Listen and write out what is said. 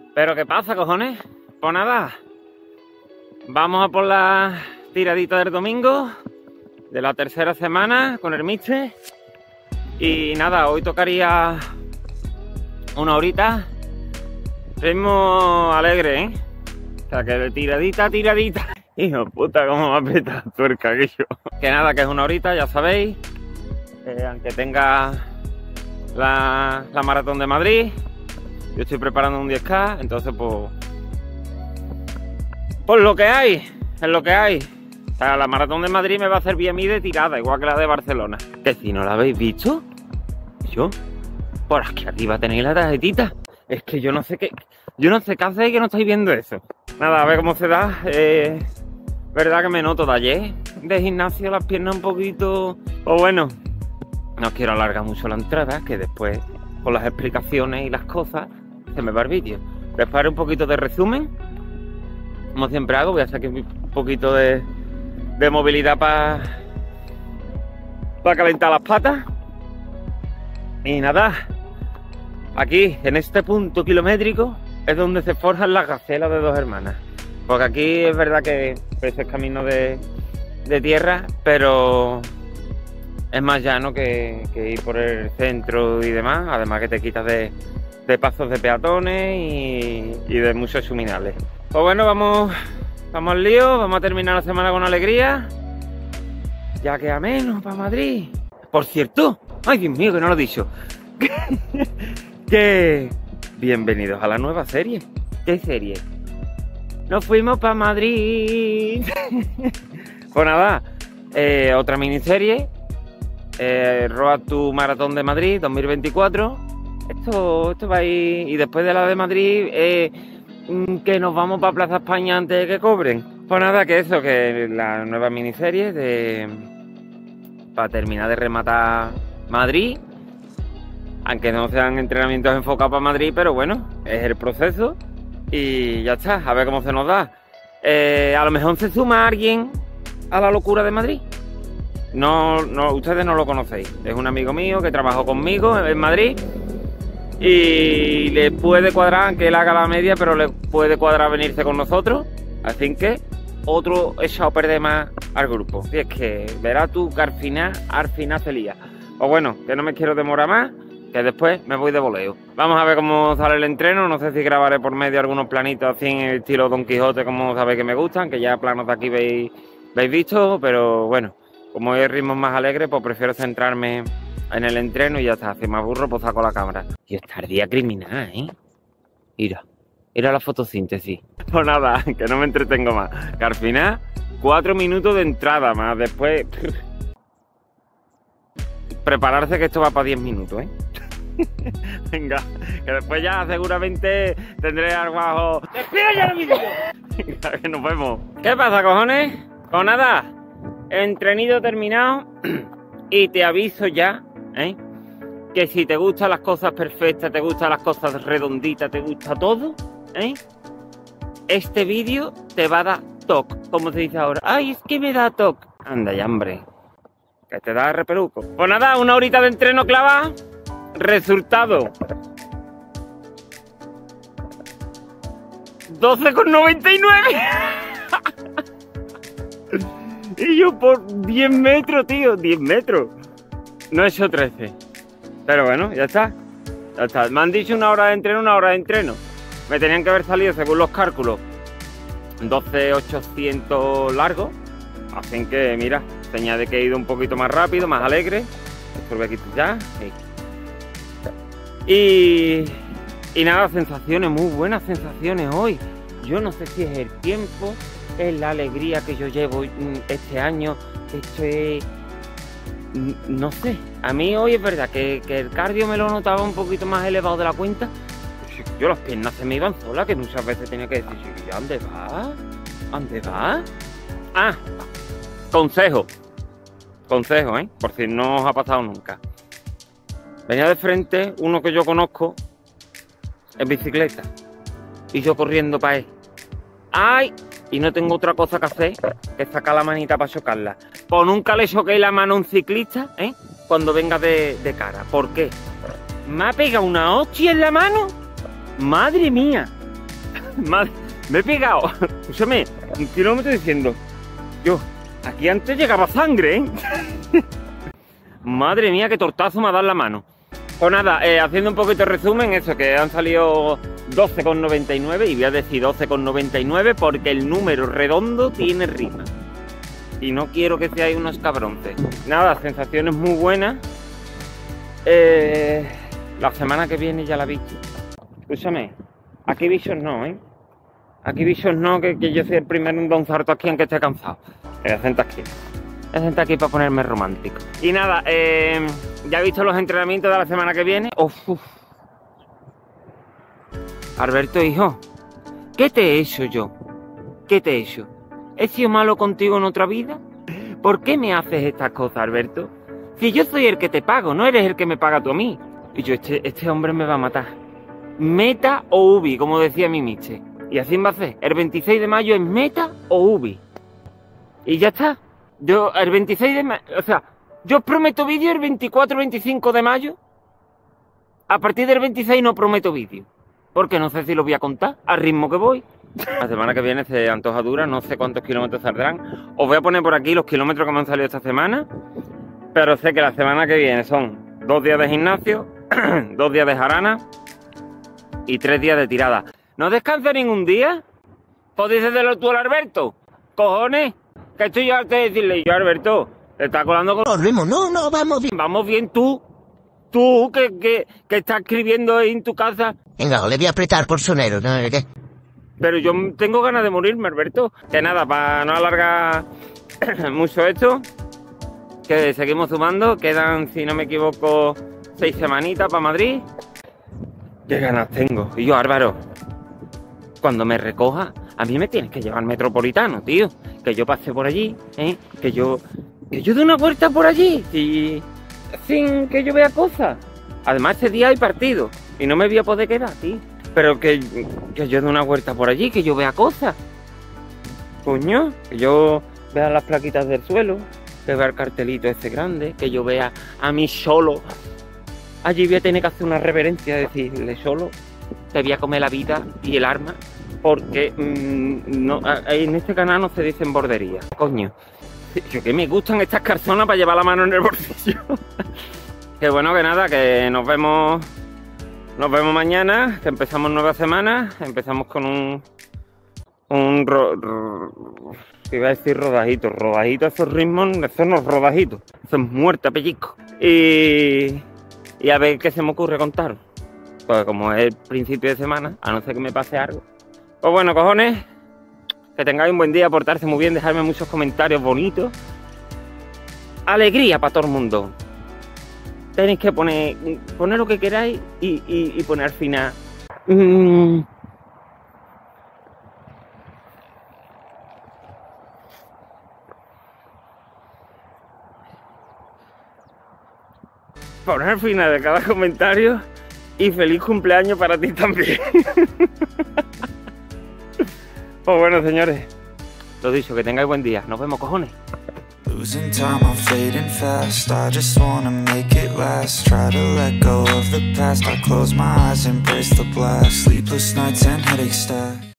¿Pero qué pasa, cojones? Pues nada, vamos a por la tiradita del domingo de la tercera semana con el mister. Y nada, hoy tocaría una horita, ritmo alegre, ¿eh? O sea, que de tiradita. Hijo de puta, cómo me aprieta la tuerca aquello. Que nada, que es una horita, ya sabéis. Aunque tenga la maratón de Madrid, yo estoy preparando un 10K, entonces pues lo que hay, es lo que hay. O sea, la maratón de Madrid me va a servir a mí de tirada, igual que la de Barcelona. Que si no la habéis visto, yo, por aquí arriba tenéis la tarjetita. Es que yo no sé qué hacéis que no estáis viendo eso. Nada, a ver cómo se da. Verdad que me noto de ayer de gimnasio las piernas un poquito. O bueno, no quiero alargar mucho la entrada, que después con las explicaciones y las cosas se me va el vídeo. Después haré un poquito de resumen, como siempre hago. Voy a sacar un poquito de movilidad para calentar las patas. Y nada, aquí en este punto kilométrico es donde se forjan las gacelas de dos hermanas. Porque aquí es verdad que ese es camino de tierra, pero es más llano que ir por el centro y demás. Además que te quitas de pasos de peatones y de muchos suminales. Pues bueno, vamos al lío, vamos a terminar la semana con alegría. Ya queda menos para Madrid. Por cierto, ay Dios mío, que no lo he dicho. Que bienvenidos a la nueva serie. ¿Qué serie? Nos fuimos para Madrid. Pues nada, otra miniserie. Road to Maratón de Madrid 2024. Esto va a ir. Y después de la de Madrid, que nos vamos para Plaza España antes de que cobren. Pues nada, que eso, que la nueva miniserie para terminar de rematar Madrid. Aunque no sean entrenamientos enfocados para Madrid, pero bueno, es el proceso. Y ya está, a ver cómo se nos da. A lo mejor se suma alguien a la locura de Madrid. No, ustedes no lo conocéis. Es un amigo mío que trabajó conmigo en Madrid. Y le puede cuadrar, aunque él haga la media, pero le puede cuadrar venirse con nosotros. Así que otro echado a perder más al grupo. Y es que verás tú que al final se lía. O bueno, que no me quiero demorar más, que después me voy de voleo. Vamos a ver cómo sale el entreno. No sé si grabaré por medio algunos planitos así en el estilo Don Quijote, como sabéis que me gustan, que ya planos de aquí veis visto, pero bueno, como hay ritmos más alegres, pues prefiero centrarme en el entreno y ya está. Si me aburro, pues saco la cámara. Y esta día criminal, ¿eh? Mira la fotosíntesis. Pues nada, que no me entretengo más. Que al final, 4 minutos de entrada más. Después, prepararse que esto va para 10 minutos, ¿eh? Venga, que después ya seguramente tendré algo abajo. ¡Espera ya el vídeo! Venga, que nos vemos. ¿Qué pasa, cojones? Pues nada, entrenito terminado. Y te aviso ya, que si te gustan las cosas perfectas, te gustan las cosas redonditas, te gusta todo, este vídeo te va a dar toc, como se dice ahora. ¡Ay, es que me da toc! Anda ya, hombre, que te da repeluco. Pues nada, una horita de entreno clavada. Resultado 12,99. Y yo por 10 metros, tío, 10 metros. No he hecho 13. Pero bueno, ya está. Me han dicho una hora de entreno, Me tenían que haber salido, según los cálculos, 12,800 largos. Así que, mira, señal de que he ido un poquito más rápido, más alegre. Esto lo voy a quitar ya. Y nada, sensaciones, muy buenas sensaciones hoy. Yo no sé si es el tiempo, es la alegría que yo llevo este año. Esto es... no sé. A mí hoy es verdad que el cardio me lo notaba un poquito más elevado de la cuenta. Yo las piernas se me iban solas, que muchas veces tenía que decir, ¿dónde vas? ¿Dónde vas? Ah, consejo, por si no os ha pasado nunca. Venía de frente uno que yo conozco en bicicleta y yo corriendo para él. ¡Ay! Y no tengo otra cosa que hacer que sacar la manita para chocarla. Pues nunca le choqué la mano a un ciclista, cuando venga de cara. ¿Por qué? Me ha pegado una hostia en la mano. ¡Madre mía! Madre, me he pegado, escúchame, 1 kilómetro diciendo, yo, aquí antes llegaba sangre, ¿eh? Madre mía, qué tortazo me ha dado la mano. Pues nada, haciendo un poquito de resumen, eso, que han salido 12,99 y voy a decir 12,99 porque el número redondo tiene rima. Y no quiero que seáis unos cabronces. Nada, sensaciones muy buenas. La semana que viene ya la he visto. Escúchame, aquí bichos no, ¿eh? Aquí bichos no, que yo soy el primero en don zarto aquí en que esté cansado. Me voy a sentar aquí. Me voy a sentar aquí para ponerme romántico. Y nada, ya he visto los entrenamientos de la semana que viene. Uf. Alberto, hijo, ¿qué te he hecho yo? ¿Qué te he hecho? ¿He sido malo contigo en otra vida? ¿Por qué me haces estas cosas, Alberto? Si yo soy el que te pago, no eres el que me paga tú a mí. Y yo, este hombre me va a matar. Meta o ubi, como decía mi miche. Y así va a ser. El 26 de mayo es meta o ubi. Y ya está. Yo, el 26 de mayo, o sea, yo os prometo vídeo el 24-25 de mayo. A partir del 26 no prometo vídeo. Porque no sé si lo voy a contar al ritmo que voy. La semana que viene se antoja dura, no sé cuántos kilómetros saldrán. Os voy a poner por aquí los kilómetros que me han salido esta semana. Pero sé que la semana que viene son 2 días de gimnasio, 2 días de jarana y 3 días de tirada. ¿No descansa ningún día? Pues díselo tú al Alberto. Cojones, que estoy yo harto de decirle yo, Alberto, te está colando con... No, vamos bien. Vamos bien tú. Tú que estás escribiendo ahí en tu casa. Venga, le voy a apretar por sonero, ¿no? ¿Qué? Pero yo tengo ganas de morirme, Alberto. Que nada, para no alargar mucho esto, que seguimos sumando. Quedan, si no me equivoco, 6 semanitas para Madrid. Qué ganas tengo. Y yo, Álvaro, cuando me recoja, a mí me tienes que llevar al Metropolitano, tío. Que yo pase por allí, ¿eh? Que yo dé una vuelta por allí. Y sin que yo vea cosas. Además, ese día hay partido. Y no me voy a poder quedar, tío. Pero que yo dé una vuelta por allí, que yo vea cosas. Coño, que yo vea las plaquitas del suelo, que vea el cartelito ese grande, que yo vea a mí solo. Allí voy a tener que hacer una reverencia, decirle solo, te voy a comer la vida y el arma, porque no, en este canal no se dicen borderías. Coño, yo que me gustan estas calzonas para llevar la mano en el bolsillo. Que bueno, que nada, que nos vemos mañana, que empezamos nueva semana, empezamos con iba a decir rodajito, esos ritmos, esos no rodajitos, eso es muerta pellizco. Y a ver qué se me ocurre contar. Pues como es el principio de semana, a no ser que me pase algo. Pues bueno, cojones, que tengáis un buen día, portarse muy bien, dejarme muchos comentarios bonitos. Alegría para todo el mundo. Tenéis que poner lo que queráis y poner al final. Poner al final de cada comentario y feliz cumpleaños para ti también. Pues bueno, señores, lo dicho, que tengáis buen día. Nos vemos, cojones. Losing time, I'm fading fast. I just wanna make it last. Try to let go of the past. I close my eyes, embrace the blast. Sleepless nights and headache stack.